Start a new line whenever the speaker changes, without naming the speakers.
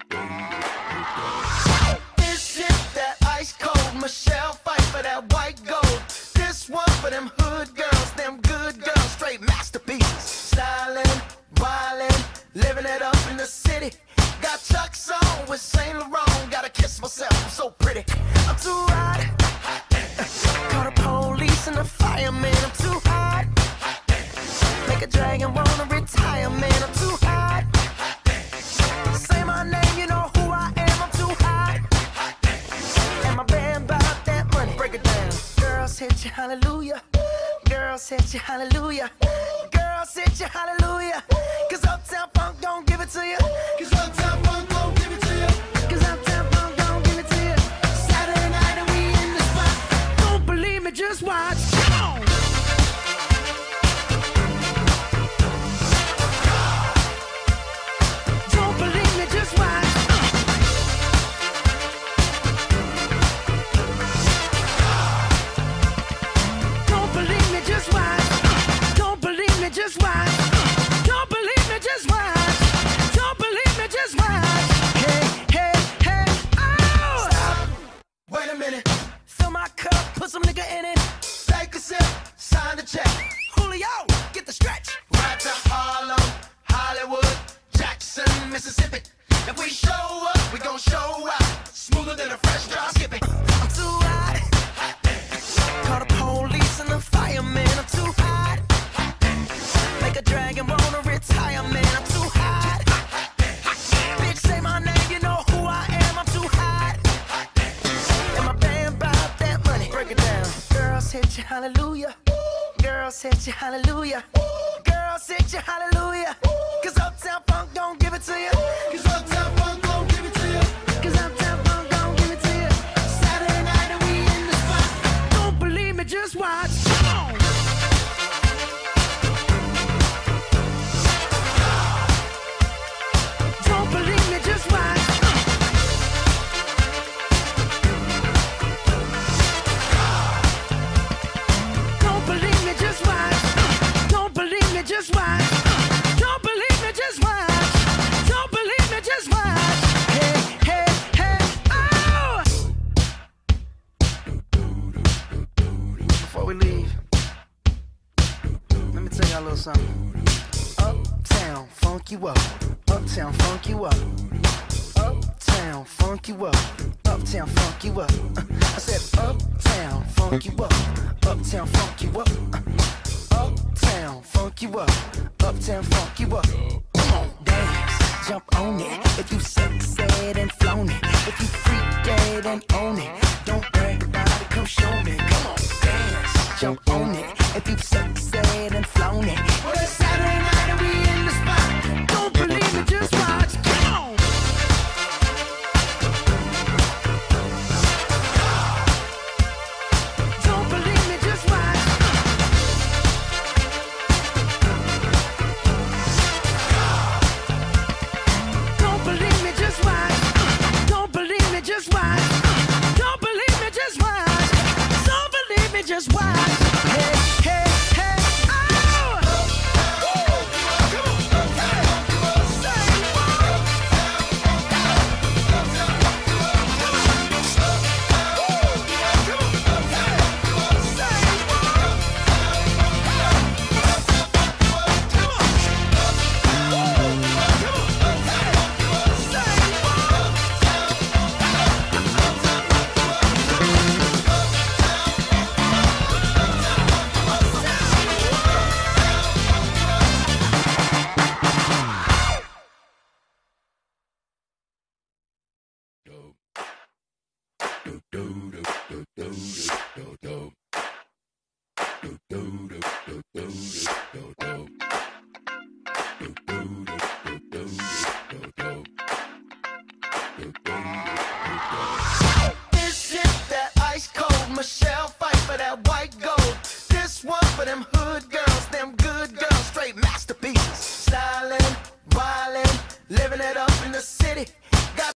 This is that ice cold Michelle fight for that white gold. This one for them hood girls, them good girls, straight masterpieces. Stylin', wildin', living it up in the city. Got Chuck's on with Saint Laurent. Gotta kiss myself, I'm so pretty. I'm too hot. Call the police and the fireman. I'm too hot. Make a dragon wanna retire, man. I'm too hot. Say my name, you know who I am. I'm too hot. And my band bought that money. Break it down. Girls hit you, hallelujah. Girls hit you, hallelujah. Girls hit you, hallelujah. Cause Uptown Funk don't give it to you. Cause Uptown Funk don't give it to you. Cause Uptown Funk don't give it to you. Saturday night and we in the spot. Don't believe me, just watch. Come on. Don't believe me, just watch. Don't believe me, just watch. Don't believe me, just watch. Don't believe me, just watch. Don't believe me, just watch. Hey, hey, hey, oh! Stop. Wait a minute. Fill my cup, put some nigga in it. Take a sip, sign the check. Julio, get the stretch. Right to Harlem, Hollywood, Jackson, Mississippi. If we show up, we gon' show out. Smoother than a fresh drop skipping. I'm too hot. Call the police and the fireman. I'm too hot. Make a dragon wanna retire, man. I'm too hot. Bitch, say my name, you know who I am. I'm too hot. And my band bought that money. Break it down. Girls hit you, hallelujah. Girls hit you, hallelujah. Girls hit you, hallelujah. Cause Uptown Funk don't give it to you. Cause Uptown Funk don't give it to you. Cause Uptown Funk don't give it to you. Saturday night and we in the spot. Don't believe me, just watch. Come on. Don't believe me, just watch. Don't believe me, just watch. Don't believe me, just watch. Don't believe me, just watch. Don't believe me, just watch. Hey, hey, hey, oh! Before we leave, let me tell y'all a little something. Uptown, funk you up. Uptown, funk you up. Uptown, funk you up. Uptown, funk you up. I said uptown, funk you up. Uptown, funk you up. Uptown, funk you up. Uptown, funk you up. Come on, dance, jump on it. If you sexed and flown it. If you freak dead and own it. Don't brag about it, come show me. Come on, dance, jump on it. If you sexed and flown it. Well, it's Saturday night and we in the spot. Don't believe me, just watch. Come on. Don't believe me, just watch. Don't believe me, just watch. Don't believe me, just watch. Don't believe me, just watch. Don't believe me, just watch. Hey, hey, hey, oh! This is that ice cold Michelle fight for that